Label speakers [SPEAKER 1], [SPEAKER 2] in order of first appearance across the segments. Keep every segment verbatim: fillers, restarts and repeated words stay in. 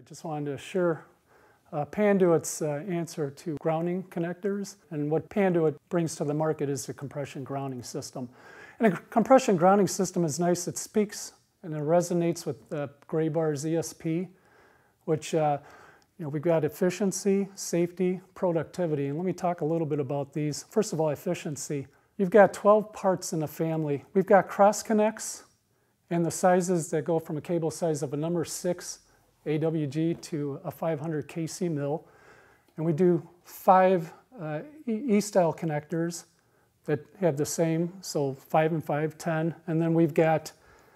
[SPEAKER 1] just wanted to share uh, Panduit's uh, answer to grounding connectors, and what Panduit brings to the market is a compression grounding system. And a compression grounding system is nice. It speaks and it resonates with uh, Graybar's E S P, which uh, you know, we've got efficiency, safety, productivity. And let me talk a little bit about these. First of all, efficiency. You've got twelve parts in the family. We've got cross connects and the sizes that go from a cable size of a number six A W G to a five hundred K C mil. And we do five uh, E-style connectors that have the same, so five and five, ten. And then we've got,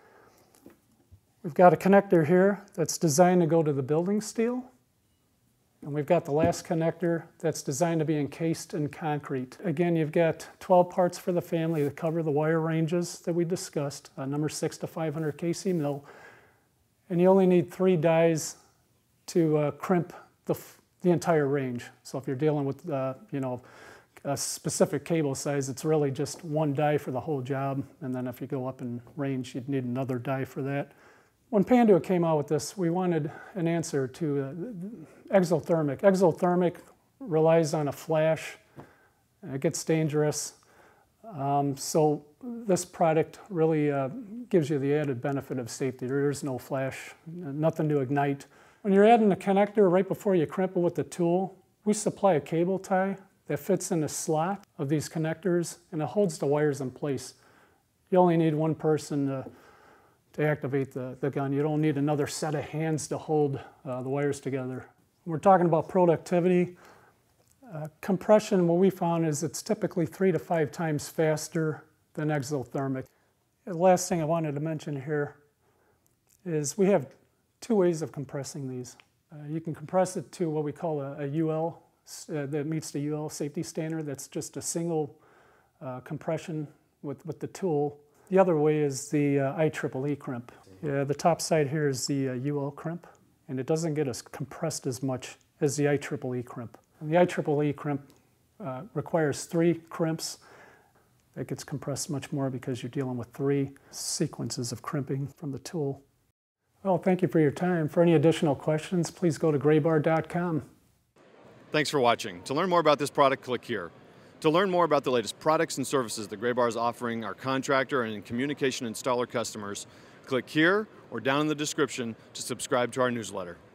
[SPEAKER 1] we've got a connector here that's designed to go to the building steel. And we've got the last connector that's designed to be encased in concrete. Again, you've got twelve parts for the family that cover the wire ranges that we discussed, uh, number six to five hundred K C mil. And you only need three dies to uh, crimp the, the entire range. So if you're dealing with, uh, you know, a specific cable size, it's really just one die for the whole job. And then if you go up in range, you'd need another die for that. When Panduit came out with this, we wanted an answer to uh, exothermic. Exothermic relies on a flash. It gets dangerous. Um, so this product really uh, gives you the added benefit of safety. There is no flash, nothing to ignite. When you're adding a connector right before you crimp it with the tool, we supply a cable tie that fits in the slot of these connectors, and it holds the wires in place. You only need one person to to activate the, the gun. You don't need another set of hands to hold uh, the wires together. We're talking about productivity. Uh, compression, what we found is it's typically three to five times faster than exothermic. The last thing I wanted to mention here is we have two ways of compressing these. Uh, you can compress it to what we call a, a U L uh, that meets the U L safety standard. That's just a single uh, compression with, with the tool. The other way is the uh, I triple E crimp. Yeah, the top side here is the uh, U L crimp, and it doesn't get as compressed as much as the I triple E crimp. And the I triple E crimp uh, requires three crimps. It gets compressed much more because you're dealing with three sequences of crimping from the tool. Well, thank you for your time. For any additional questions, please go to graybar dot com.
[SPEAKER 2] Thanks for watching. To learn more about this product, click here. To learn more about the latest products and services that Graybar is offering our contractor and communication installer customers, click here or down in the description to subscribe to our newsletter.